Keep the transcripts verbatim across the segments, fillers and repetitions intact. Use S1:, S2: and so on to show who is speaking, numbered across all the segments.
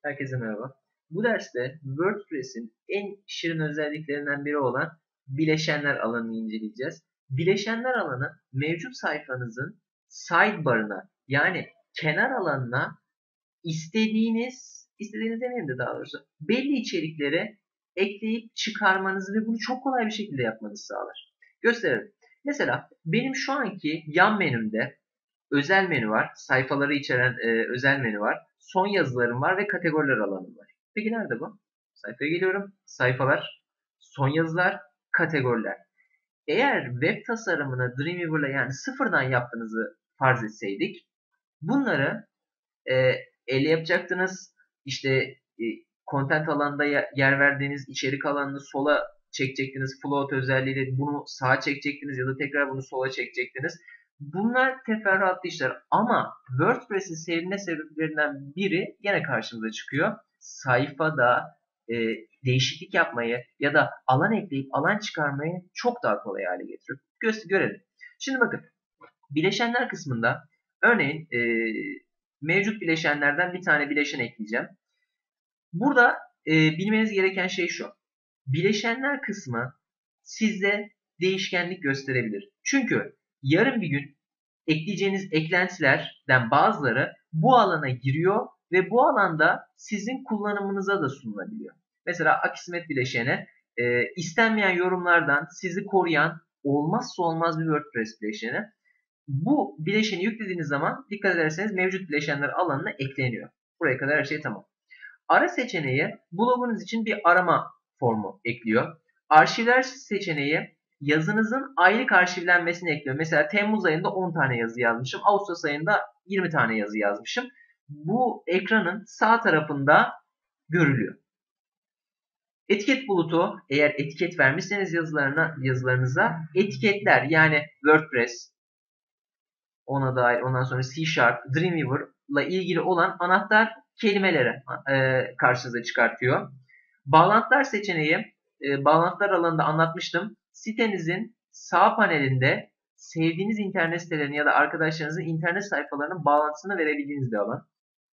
S1: Herkese merhaba. Bu derste WordPress'in en şirin özelliklerinden biri olan bileşenler alanını inceleyeceğiz. Bileşenler alanı mevcut sayfanızın sidebar'ına yani kenar alanına istediğiniz, istediğiniz demeyeyim de daha doğrusu belli içerikleri ekleyip çıkarmanızı ve bunu çok kolay bir şekilde yapmanızı sağlar. Gösterelim. Mesela benim şu anki yan menümde özel menü var. Sayfaları içeren e, özel menü var. Son yazılarım var ve kategoriler alanım var. Peki nerede bu? Sayfaya geliyorum. Sayfalar, son yazılar, kategoriler. Eğer web tasarımını Dreamweaver'la yani sıfırdan yaptığınızı farz etseydik bunları e, elle yapacaktınız. İşte e, content alanında yer verdiğiniz içerik alanını sola çekecektiniz. Float özelliğiyle bunu sağa çekecektiniz ya da tekrar bunu sola çekecektiniz. Bunlar teferruatlı işler ama WordPress'in sevilme sebeplerinden biri yine karşımıza çıkıyor. Sayfada e, değişiklik yapmayı ya da alan ekleyip alan çıkarmayı çok daha kolay hale getiriyor. Gö- görelim. Şimdi bakın bileşenler kısmında örneğin e, mevcut bileşenlerden bir tane bileşen ekleyeceğim. Burada e, bilmeniz gereken şey şu. Bileşenler kısmı sizde değişkenlik gösterebilir. Çünkü yarın bir gün ekleyeceğiniz eklentilerden bazıları bu alana giriyor ve bu alanda sizin kullanımınıza da sunulabiliyor. Mesela Akismet bileşeni e, istenmeyen yorumlardan sizi koruyan olmazsa olmaz bir WordPress bileşeni. Bu bileşeni yüklediğiniz zaman dikkat ederseniz mevcut bileşenler alanına ekleniyor. Buraya kadar her şey tamam. Ara seçeneği blogunuz için bir arama formu ekliyor. Arşivler seçeneği yazınızın aylık arşivlenmesini ekliyor. Mesela Temmuz ayında on tane yazı yazmışım. Ağustos ayında yirmi tane yazı yazmışım. Bu ekranın sağ tarafında görülüyor. Etiket bulutu, eğer etiket vermişseniz yazılarına, yazılarınıza etiketler yani WordPress, ona dair ondan sonra C Sharp, Dreamweaver'la ilgili olan anahtar kelimeleri e, karşınıza çıkartıyor. Bağlantılar seçeneği, e, bağlantılar alanında anlatmıştım. Sitenizin sağ panelinde sevdiğiniz internet sitelerinin ya da arkadaşlarınızın internet sayfalarının bağlantısını verebildiğiniz bir alan.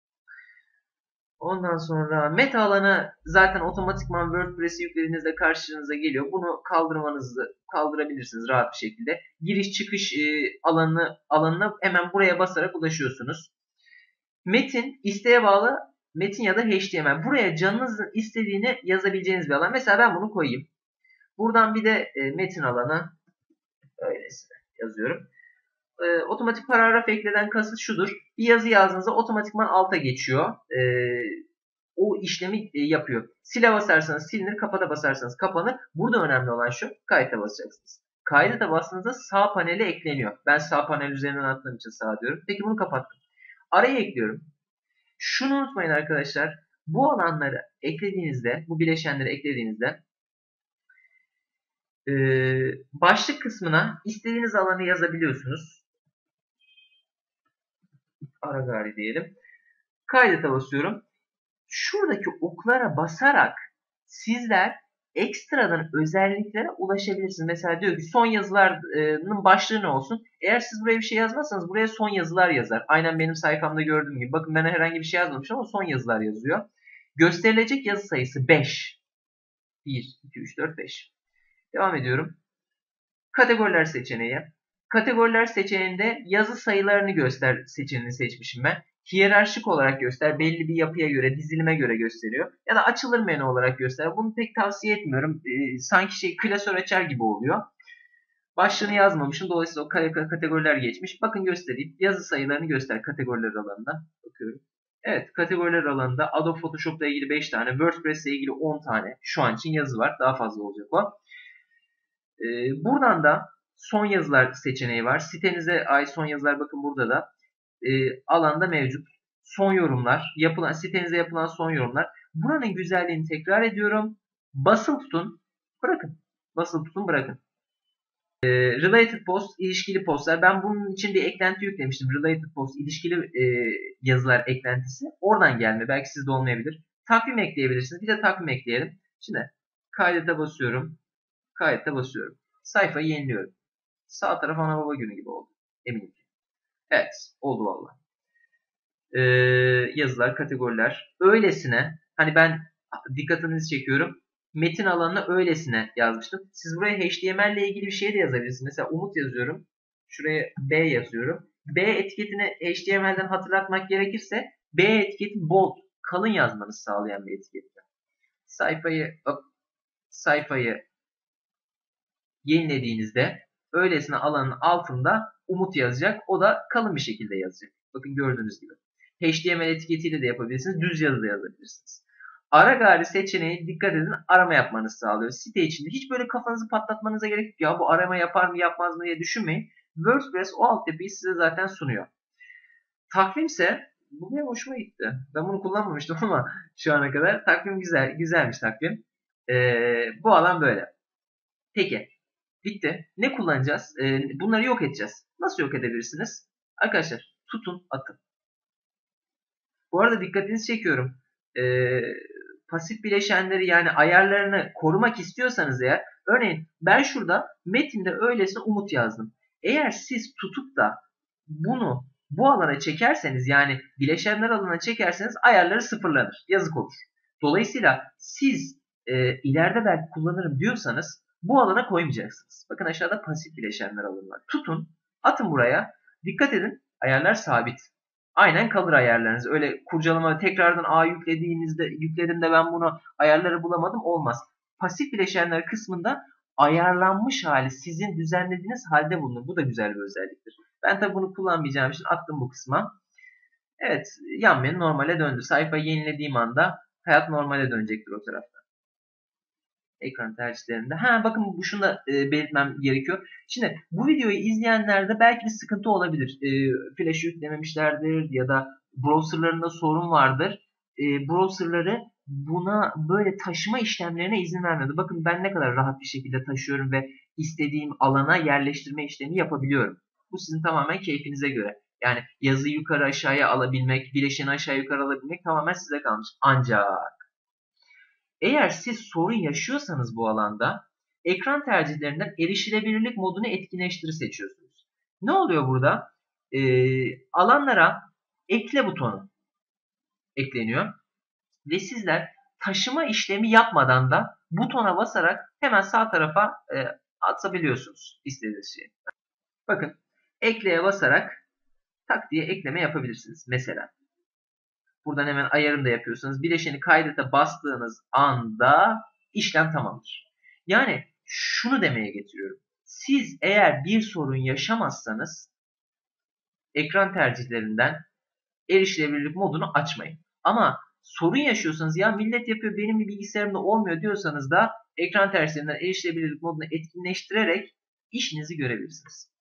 S1: Ondan sonra meta alanı zaten otomatikman WordPress'i yüklediğinizde karşınıza geliyor. Bunu kaldırmanızı kaldırabilirsiniz rahat bir şekilde. Giriş çıkış e, alanı alanına hemen buraya basarak ulaşıyorsunuz. Metin isteğe bağlı metin ya da H T M L. Buraya canınızın istediğini yazabileceğiniz bir alan. Mesela ben bunu koyayım. Buradan bir de e, metin alanı öylesine yazıyorum. E, otomatik paragraf ekleden kasıt şudur. Bir yazı yazdığınızda otomatikman alta geçiyor. E, o işlemi e, yapıyor. Sile basarsanız silinir, kapata basarsanız kapanır. Burada önemli olan şu, kayıta basacaksınız. Kayda da bastığınızda sağ panele ekleniyor. Ben sağ panel üzerinden attığım için sağ diyorum. Peki bunu kapattım. Araya ekliyorum. Şunu unutmayın arkadaşlar. Bu alanları eklediğinizde, bu bileşenleri eklediğinizde e, başlık kısmına istediğiniz alanı yazabiliyorsunuz. Ara gari diyelim. Kaydete basıyorum. Şuradaki oklara basarak sizler ekstradan özelliklere ulaşabilirsiniz. Mesela diyor ki son yazılarının başlığı ne olsun? Eğer siz buraya bir şey yazmazsanız buraya son yazılar yazar. Aynen benim sayfamda gördüğüm gibi. Bakın ben herhangi bir şey yazmamışım ama son yazılar yazıyor. Gösterilecek yazı sayısı beş. bir, iki, üç, dört, beş. Devam ediyorum. Kategoriler seçeneği. Kategoriler seçeneğinde yazı sayılarını göster seçeneğini seçmişim ben. Hiyerarşik olarak göster. Belli bir yapıya göre, dizilime göre gösteriyor. Ya da açılır menü olarak göster. Bunu pek tavsiye etmiyorum. Ee, sanki şey klasör açar gibi oluyor. Başlığını yazmamışım. Dolayısıyla o kategoriler geçmiş. Bakın göstereyim. Yazı sayılarını göster kategoriler alanında. Bakıyorum. Evet, kategoriler alanında Adobe Photoshop'la ilgili beş tane, WordPress ile ilgili on tane şu an için yazı var. Daha fazla olacak o. Ee, buradan da son yazılar seçeneği var. Sitenize ait son yazılar bakın burada da e, alanda mevcut. Son yorumlar, yapılan sitenize yapılan son yorumlar. Buranın güzelliğini tekrar ediyorum. Basılı tutun, bırakın. Basılı tutun, bırakın. E, related post, ilişkili postlar. Ben bunun için bir eklenti yüklemiştim. Related post, ilişkili e, yazılar eklentisi. Oradan gelme. Belki sizde olmayabilir. Takvim ekleyebilirsiniz. Bir de takvim ekleyelim. Şimdi kaydete basıyorum. Kayıtta basıyorum. Sayfayı yeniliyorum. Sağ taraf ana baba günü gibi oldu. Eminim ki. Evet. Oldu valla. e, yazılar, kategoriler. Öylesine, hani ben dikkatinizi çekiyorum. Metin alanına öylesine yazmıştım. Siz buraya H T M L ile ilgili bir şey de yazabilirsiniz. Mesela Umut yazıyorum. Şuraya B yazıyorum. B etiketini H T M L'den hatırlatmak gerekirse B etiketi bold, kalın yazmanızı sağlayan bir etiket. Sayfayı hop, sayfayı yenilediğinizde öylesine alanın altında Umut yazacak. O da kalın bir şekilde yazacak. Bakın gördüğünüz gibi. H T M L etiketiyle de yapabilirsiniz. Düz yazı da yazabilirsiniz. Ara gari seçeneği dikkat edin, arama yapmanızı sağlıyor. Site içinde hiç böyle kafanızı patlatmanıza gerek yok. Ya bu arama yapar mı yapmaz mı diye düşünmeyin. WordPress o altyapıyı size zaten sunuyor. Takvimse bu benim hoşuma gitti. Ben bunu kullanmamıştım ama şu ana kadar takvim güzel, güzelmiş takvim. Ee, bu alan böyle. Peki. Bitti. Ne kullanacağız? Ee, bunları yok edeceğiz. Nasıl yok edebilirsiniz? Arkadaşlar tutun atın. Bu arada dikkatinizi çekiyorum. Ee, pasif bileşenleri yani ayarlarını korumak istiyorsanız eğer, örneğin ben şurada metinde öylesine Umut yazdım. Eğer siz tutup da bunu bu alana çekerseniz, yani bileşenler alanına çekerseniz ayarları sıfırlanır. Yazık olur. Dolayısıyla siz e, ileride belki kullanırım diyorsanız bu alana koymayacaksınız. Bakın aşağıda pasif bileşenler alanı var. Tutun, atın buraya. Dikkat edin, ayarlar sabit. Aynen kalır ayarlarınız. Öyle kurcalama, tekrardan A yüklediğinizde, yükledim de ben bunu ayarları bulamadım, olmaz. Pasif bileşenler kısmında ayarlanmış hali sizin düzenlediğiniz halde bulunur. Bu da güzel bir özelliktir. Ben tabi bunu kullanmayacağım için attım bu kısma. Evet, yan menü normale döndü. Sayfayı yenilediğim anda hayat normale dönecektir o tarafta. Ekran tercihlerinde. Ha bakın bu şunu da e, belirtmem gerekiyor. Şimdi bu videoyu izleyenlerde belki bir sıkıntı olabilir. E, Flash yüklememişlerdir ya da browserlarında sorun vardır. E, browserları buna böyle taşıma işlemlerine izin vermedi. Bakın ben ne kadar rahat bir şekilde taşıyorum ve istediğim alana yerleştirme işlemi yapabiliyorum. Bu sizin tamamen keyfinize göre. Yani yazıyı yukarı aşağıya alabilmek, bileşeni aşağı yukarı alabilmek tamamen size kalmış. Ancak eğer siz sorun yaşıyorsanız bu alanda ekran tercihlerinden erişilebilirlik modunu etkinleştiri seçiyorsunuz. Ne oluyor burada? Ee, alanlara ekle butonu ekleniyor ve sizler taşıma işlemi yapmadan da butona basarak hemen sağ tarafa e, atabiliyorsunuz istediğiniz şeyi. Bakın ekleye basarak tak diye ekleme yapabilirsiniz mesela. Buradan hemen ayarını da yapıyorsunuz. Bileşeni kaydete bastığınız anda işlem tamamdır. Yani şunu demeye getiriyorum. Siz eğer bir sorun yaşamazsanız ekran tercihlerinden erişilebilirlik modunu açmayın. Ama sorun yaşıyorsanız, ya millet yapıyor benim bir bilgisayarımda olmuyor diyorsanız da ekran tercihlerinden erişilebilirlik modunu etkinleştirerek işinizi görebilirsiniz.